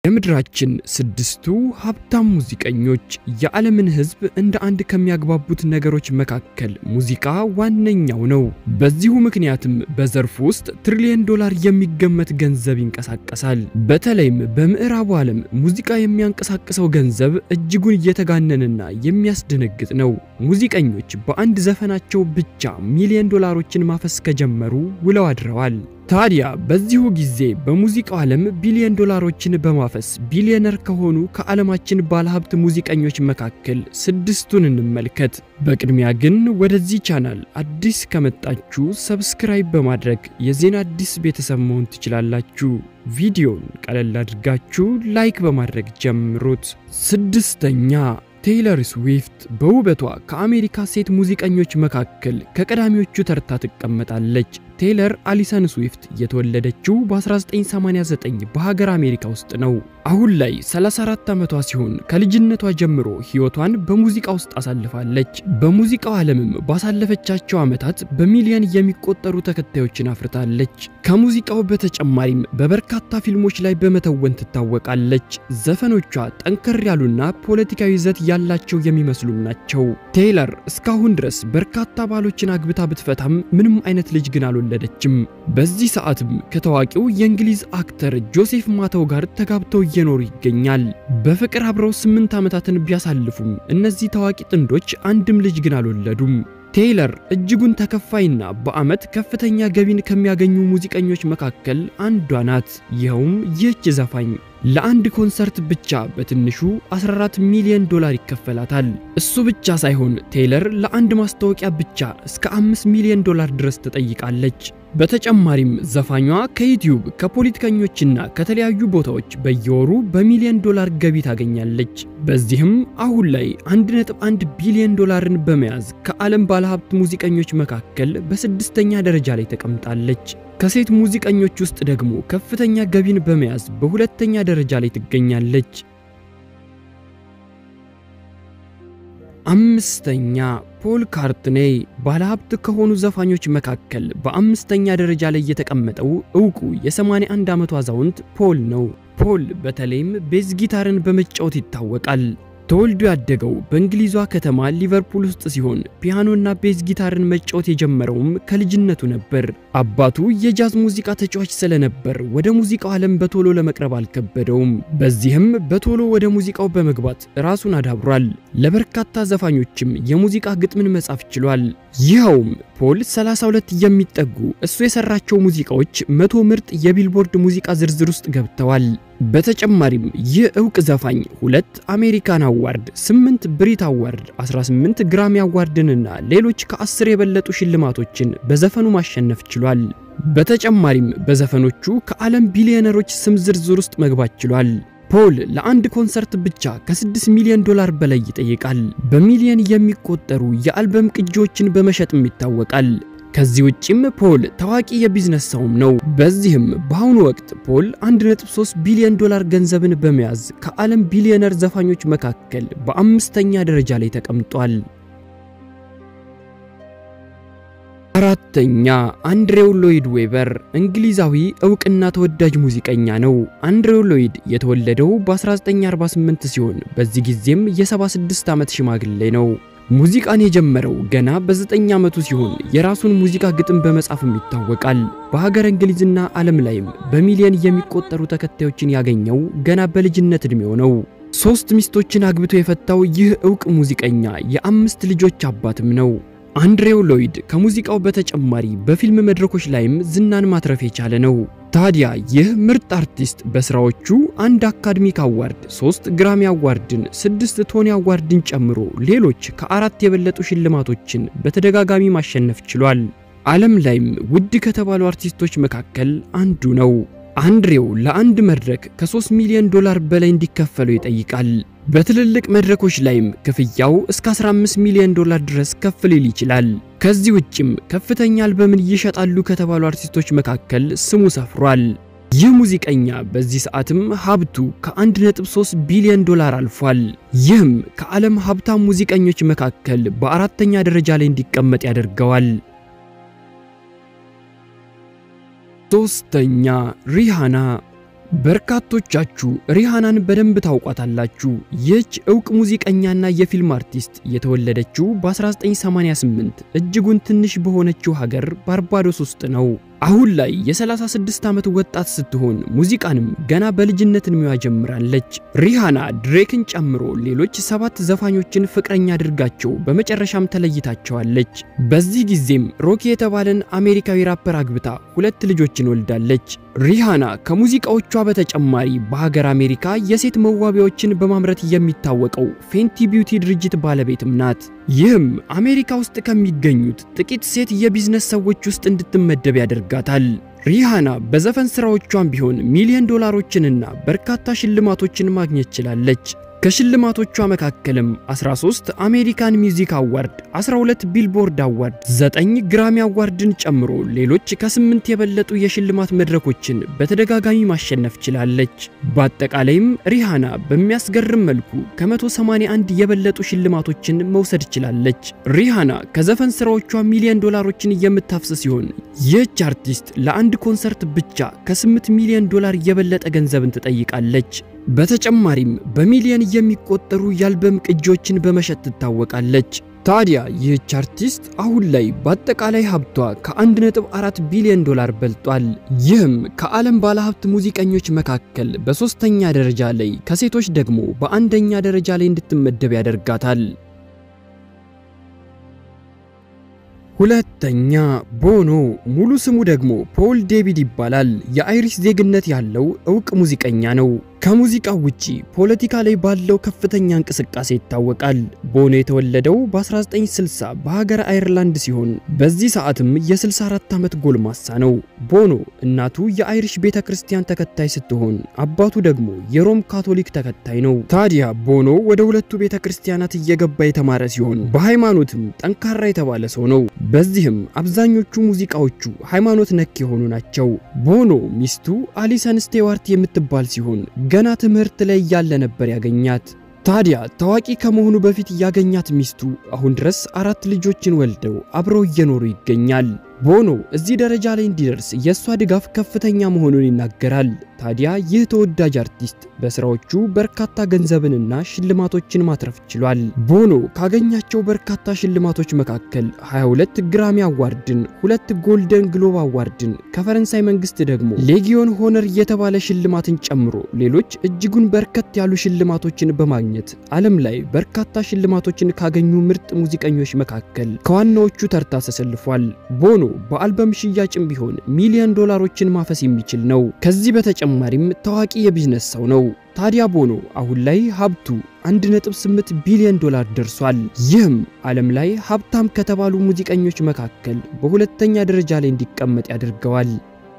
የምድራችን ስድስቱ ሀብታም ሙዚቀኞች የዓለምን ሕዝብ እንደ አንድ ከሚያግባቡት ነገሮች መካከል ሙዚቃ ዋነኛው ነው። በዚሁ ምክንያትም በዘርፉ ውስጥ ትሪሊየን ዶላር የሚገመት ገንዘብ ይንቀሳቀሳል። በተለይም በምዕራቡ ዓለም ሙዚቃ የሚያንቀሳቅሰው ገንዘብ እጅጉን እየተጋነነና የሚያስደነግጥ ነው። ሙዚቀኞች በአንድ ዘፈናቸው ብቻ ሚሊዮን ዶላሮችን ማፈስ ከጀመሩ ውለው አድረዋል። ታዲያ በዚሁ ጊዜ በሙዚቃው ዓለም ቢሊዮን ዶላሮችን በማፈስ ቢሊዮነር ከሆኑ ከዓለማችን ባለሀብት ሙዚቀኞች መካከል ስድስቱን እንመልከት። በቅድሚያ ግን ወደዚህ ቻናል አዲስ ከመጣችሁ ሰብስክራይብ በማድረግ የዜና አዲስ ቤተሰብ መሆን ትችላላችሁ። ቪዲዮን ቀለል አድርጋችሁ ላይክ በማድረግ ጀምሩት። ስድስተኛ ቴይለር ስዊፍት በውበቷ ከአሜሪካ ሴት ሙዚቀኞች መካከል ከቀዳሚዎቹ ተርታ ትቀመጣለች። ቴይለር አሊሰን ስዊፍት የተወለደችው በ1989 በሀገር አሜሪካ ውስጥ ነው። አሁን ላይ 34 ዓመቷ ሲሆን ከልጅነቷ ጀምሮ ህይወቷን በሙዚቃ ውስጥ አሳልፋለች። በሙዚቃው ዓለምም ባሳለፈቻቸው ዓመታት በሚሊዮን የሚቆጠሩ ተከታዮችን አፍርታለች። ከሙዚቃው በተጨማሪም በበርካታ ፊልሞች ላይ በመተወን ትታወቃለች። ዘፈኖቿ ጠንከር ያሉና ፖለቲካዊ ይዘት ያላቸው የሚመስሉም ናቸው። ቴይለር እስካሁን ድረስ በርካታ ባሎችን አግብታ ብትፈታም ምንም አይነት ልጅ ግን አልወለደችም። በዚህ ሰዓትም ከታዋቂው የእንግሊዝ አክተር ጆሴፍ ማተው ጋር ተጋብተው እየኖሩ ይገኛል። በፍቅር አብረው 8 ዓመታትን ቢያሳልፉም እነዚህ ታዋቂ ጥንዶች አንድም ልጅ ግን አልወለዱም። ቴይለር እጅጉን ተከፋይና በአመት ከፍተኛ ገቢን ከሚያገኙ ሙዚቀኞች መካከል አንዷ ናት። ይኸውም ይህች ዘፋኝ ለአንድ ኮንሰርት ብቻ በትንሹ 14 ሚሊዮን ዶላር ይከፈላታል። እሱ ብቻ ሳይሆን ቴይለር ለአንድ ማስታወቂያ ብቻ እስከ 5 ሚሊዮን ዶላር ድረስ ተጠይቃለች። በተጨማሪም ዘፋኟ ከዩቲዩብ ከፖለቲከኞችና ከተለያዩ ቦታዎች በየወሩ በሚሊዮን ዶላር ገቢ ታገኛለች። በዚህም አሁን ላይ 1.1 ቢሊዮን ዶላርን በመያዝ ከዓለም ባለሀብት ሙዚቀኞች መካከል በስድስተኛ ደረጃ ላይ ተቀምጣለች። ከሴት ሙዚቀኞች ውስጥ ደግሞ ከፍተኛ ገቢን በመያዝ በሁለተኛ ደረጃ ላይ ትገኛለች። አምስተኛ ፖል ካርትኔ ባለሀብት ከሆኑ ዘፋኞች መካከል በአምስተኛ ደረጃ ላይ የተቀመጠው ዕውቁ የ81 ዓመቱ አዛውንት ፖል ነው። ፖል በተለይም ቤዝ ጊታርን በመጫወት ይታወቃል። ተወልዶ ያደገው በእንግሊዟ ከተማ ሊቨርፑል ውስጥ ሲሆን ፒያኖና ቤዝ ጊታርን መጫወት የጀመረውም ከልጅነቱ ነበር። አባቱ የጃዝ ሙዚቃ ተጫዋች ስለነበር ወደ ሙዚቃው ዓለም በቶሎ ለመቅረብ አልከበደውም። በዚህም በቶሎ ወደ ሙዚቃው በመግባት ራሱን አዳብሯል። ለበርካታ ዘፋኞችም የሙዚቃ ግጥምን መጻፍ ችሏል። ይኸውም ፖል 32 የሚጠጉ እሱ የሰራቸው ሙዚቃዎች 100 ምርጥ የቢልቦርድ ሙዚቃ ዝርዝር ውስጥ ገብተዋል። በተጨማሪም ይህ ዕውቅ ዘፋኝ 2 አሜሪካን አዋርድ፣ 8 ብሪት አዋርድ፣ 18 ግራሚ አዋርድንና ሌሎች ከ10 የበለጡ ሽልማቶችን በዘፈኑ ማሸነፍ ችሏል። በተጨማሪም በዘፈኖቹ ከዓለም ቢሊዮነሮች ስም ዝርዝር ውስጥ መግባት ችሏል። ፖል ለአንድ ኮንሰርት ብቻ ከ6 ሚሊዮን ዶላር በላይ ይጠይቃል። በሚሊዮን የሚቆጠሩ የአልበም ቅጂዎችን በመሸጥም ይታወቃል። ከዚህ ውጪም ፖል ታዋቂ የቢዝነስ ሰውም ነው። በዚህም በአሁኑ ወቅት ፖል 1.3 ቢሊዮን ዶላር ገንዘብን በመያዝ ከዓለም ቢሊዮነር ዘፋኞች መካከል በአምስተኛ ደረጃ ላይ ተቀምጧል። አራተኛ አንድሬው ሎይድ ዌበር እንግሊዛዊ ዕውቅና ተወዳጅ ሙዚቀኛ ነው። አንድሬው ሎይድ የተወለደው በ1948 ሲሆን በዚህ ጊዜም የ76 ዓመት ሽማግሌ ነው። ሙዚቃን የጀመረው ገና በ9 ዓመቱ ሲሆን የራሱን ሙዚቃ ግጥም በመጻፍም ይታወቃል። በሀገር እንግሊዝና ዓለም ላይም በሚሊዮን የሚቆጠሩ ተከታዮችን ያገኘው ገና በልጅነት እድሜው ነው። 3 ሚስቶችን አግብቶ የፈታው ይህ ዕውቅ ሙዚቀኛ የ5 ልጆች አባትም ነው። አንድሬው ሎይድ ከሙዚቃው በተጨማሪ በፊልም መድረኮች ላይም ዝናን ማትረፍ የቻለ ነው። ታዲያ ይህ ምርጥ አርቲስት በስራዎቹ 1 አካዳሚክ አዋርድ፣ 3 ግራሚ አዋርድን፣ 6 ቶኒ አዋርድን ጨምሮ ሌሎች ከ4 የበለጡ ሽልማቶችን በተደጋጋሚ ማሸነፍ ችሏል። ዓለም ላይም ውድ ከተባሉ አርቲስቶች መካከል አንዱ ነው። አንድሬው ለአንድ መድረክ ከ3 ሚሊዮን ዶላር በላይ እንዲከፈለው ይጠይቃል። በትልልቅ መድረኮች ላይም ክፍያው እስከ 15 ሚሊዮን ዶላር ድረስ ከፍ ሊል ይችላል። ከዚህ ውጪም ከፍተኛ አልበምን ይሸጣሉ ከተባሉ አርቲስቶች መካከል ስሙ ሰፍሯል። ይህ ሙዚቀኛ በዚህ ሰዓትም ሀብቱ ከ1.3 ቢሊዮን ዶላር አልፏል። ይህም ከዓለም ሀብታም ሙዚቀኞች መካከል በአራተኛ ደረጃ ላይ እንዲቀመጥ ያደርገዋል። ሶስተኛ ሪሃና በርካቶቻችሁ ሪሃናን በደንብ ታውቋታላችሁ። ይህች ዕውቅ ሙዚቀኛና የፊልም አርቲስት የተወለደችው በ1988 እጅጉን ትንሽ በሆነችው ሀገር ባርባዶስ ውስጥ ነው። አሁን ላይ የ36 ዓመት ወጣት ስትሆን ሙዚቃንም ገና በልጅነት ዕድሜዋ ጀምራለች። ሪሃና ድሬክን ጨምሮ ሌሎች 7 ዘፋኞችን ፍቅረኛ አድርጋቸው በመጨረሻም ተለይታቸዋለች። በዚህ ጊዜም ሮኪ የተባለን አሜሪካዊ ራፐር አግብታ 2 ልጆችን ወልዳለች። ሪሃና ከሙዚቃዎቿ በተጨማሪ በሀገር አሜሪካ የሴት መዋቢያዎችን በማምረት የሚታወቀው ፌንቲ ቢዩቲ ድርጅት ባለቤትም ናት። ይህም አሜሪካ ውስጥ ከሚገኙት ጥቂት ሴት የቢዝነስ ሰዎች ውስጥ እንድትመደብ ያደርጋታል። ሪሃና በዘፈን ስራዎቿም ቢሆን ሚሊዮን ዶላሮችንና በርካታ ሽልማቶችን ማግኘት ችላለች። ከሽልማቶቿ መካከልም 13 አሜሪካን ሚውዚክ አዋርድ፣ 12 ቢልቦርድ አዋርድ፣ 9 ግራሚ አዋርድን ጨምሮ ሌሎች ከ8 የበለጡ የሽልማት መድረኮችን በተደጋጋሚ ማሸነፍ ችላለች። በአጠቃላይም ሪሃና በሚያስገርም መልኩ ከ181 የበለጡ ሽልማቶችን መውሰድ ችላለች። ሪሃና ከዘፈን ስራዎቿ ሚሊዮን ዶላሮችን የምታፍስ ሲሆን ይህች አርቲስት ለአንድ ኮንሰርት ብቻ ከ8 ሚሊዮን ዶላር የበለጠ ገንዘብን ትጠይቃለች። በተጨማሪም በሚሊዮን የሚቆጠሩ የአልበም ቅጂዎችን በመሸጥ ትታወቃለች። ታዲያ ይህች አርቲስት አሁን ላይ በአጠቃላይ ሀብቷ ከ1.4 ቢሊዮን ዶላር በልጧል። ይህም ከዓለም ባለሀብት ሙዚቀኞች መካከል በ3ኛ ደረጃ ላይ ከሴቶች ደግሞ በ1ኛ ደረጃ ላይ እንድትመደብ ያደርጋታል። ሁለተኛ ቦኖ፣ ሙሉ ስሙ ደግሞ ፖል ዴቪድ ይባላል። የአይሪሽ ዜግነት ያለው ዕውቅ ሙዚቀኛ ነው። ከሙዚቃው ውጪ ፖለቲካ ላይ ባለው ከፍተኛ እንቅስቃሴ ይታወቃል። ቦኖ የተወለደው በ1960 በሀገር አይርላንድ ሲሆን በዚህ ሰዓትም የ64 ዓመት ጎልማሳ ነው። ቦኖ እናቱ የአይሪሽ ቤተክርስቲያን ተከታይ ስትሆን አባቱ ደግሞ የሮም ካቶሊክ ተከታይ ነው። ታዲያ ቦኖ ወደ ሁለቱ ቤተክርስቲያናት እየገባ የተማረ ሲሆን በሃይማኖትም ጠንካራ የተባለ ሰው ነው። በዚህም አብዛኞቹ ሙዚቃዎቹ ሃይማኖት ነክ የሆኑ ናቸው። ቦኖ ሚስቱ አሊሰን ስቴዋርት የምትባል ሲሆን ገና ትምህርት ላይ ያለ ነበር ያገኛት። ታዲያ ታዋቂ ከመሆኑ በፊት ያገኛት ሚስቱ አሁን ድረስ 4 ልጆችን ወልደው አብረው እየኖሩ ይገኛል። ቦኖ እዚህ ደረጃ ላይ እንዲደርስ የሷ ድጋፍ ከፍተኛ መሆኑን ይናገራል። ታዲያ ይህ ተወዳጅ አርቲስት በስራዎቹ በርካታ ገንዘብንና ሽልማቶችን ማትረፍ ችሏል። ቦኖ ካገኛቸው በርካታ ሽልማቶች መካከል 22 ግራሚ አዋርድን፣ 2 ጎልደን ግሎብ አዋርድን፣ ከፈረንሳይ መንግስት ደግሞ ሌጊዮን ሆነር የተባለ ሽልማትን ጨምሮ ሌሎች እጅጉን በርከት ያሉ ሽልማቶችን በማግኘት ዓለም ላይ በርካታ ሽልማቶችን ካገኙ ምርጥ ሙዚቀኞች መካከል ከዋናዎቹ ተርታ ተሰልፏል። ቦኖ በአልበም ሽያጭም ቢሆን ሚሊዮን ዶላሮችን ማፈስ የሚችል ነው። ከዚህ በተጨማሪም ታዋቂ የቢዝነስ ሰው ነው። ታዲያ ቦኖ አሁን ላይ ሀብቱ 1.8 ቢሊዮን ዶላር ደርሷል። ይህም ዓለም ላይ ሀብታም ከተባሉ ሙዚቀኞች መካከል በሁለተኛ ደረጃ ላይ እንዲቀመጥ ያደርገዋል።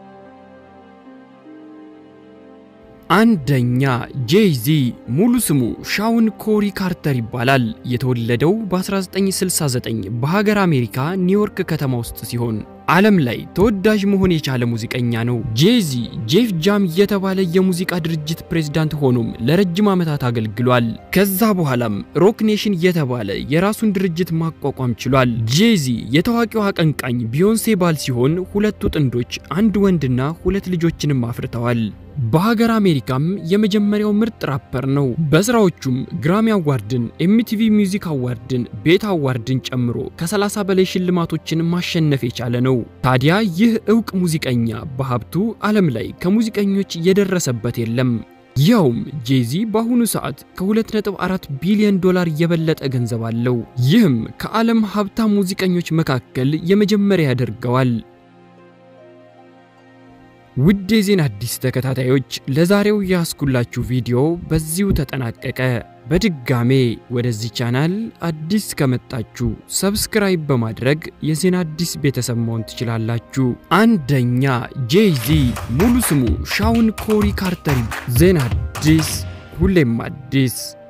አንደኛ ጄይዚ፣ ሙሉ ስሙ ሻውን ኮሪ ካርተር ይባላል። የተወለደው በ1969 በሀገር አሜሪካ ኒውዮርክ ከተማ ውስጥ ሲሆን ዓለም ላይ ተወዳጅ መሆን የቻለ ሙዚቀኛ ነው። ጄይዚ ጄፍ ጃም የተባለ የሙዚቃ ድርጅት ፕሬዝዳንት ሆኖም ለረጅም ዓመታት አገልግሏል። ከዛ በኋላም ሮክ ኔሽን የተባለ የራሱን ድርጅት ማቋቋም ችሏል። ጄይዚ የታዋቂው አቀንቃኝ ቢዮንሴ ባል ሲሆን 2 ጥንዶች፣ 1 ወንድና 2 ልጆችንም አፍርተዋል። በሀገር አሜሪካም የመጀመሪያው ምርጥ ራፐር ነው። በስራዎቹም ግራሚ አዋርድን፣ ኤምቲቪ ሚውዚክ አዋርድን፣ ቤት አዋርድን ጨምሮ ከ30 በላይ ሽልማቶችን ማሸነፍ የቻለ ነው። ታዲያ ይህ ዕውቅ ሙዚቀኛ በሀብቱ ዓለም ላይ ከሙዚቀኞች የደረሰበት የለም። ያውም ጄይዚ በአሁኑ ሰዓት ከ2.4 ቢሊዮን ዶላር የበለጠ ገንዘብ አለው። ይህም ከዓለም ሀብታም ሙዚቀኞች መካከል የመጀመሪያ ያደርገዋል። ውድ የዜና አዲስ ተከታታዮች ለዛሬው ያስኩላችሁ ቪዲዮ በዚሁ ተጠናቀቀ። በድጋሜ ወደዚህ ቻናል አዲስ ከመጣችሁ ሰብስክራይብ በማድረግ የዜና አዲስ ቤተሰብ መሆን ትችላላችሁ። አንደኛ ጄይዚ፣ ሙሉ ስሙ ሻውን ኮሪ ካርተር። ዜና አዲስ ሁሌም አዲስ።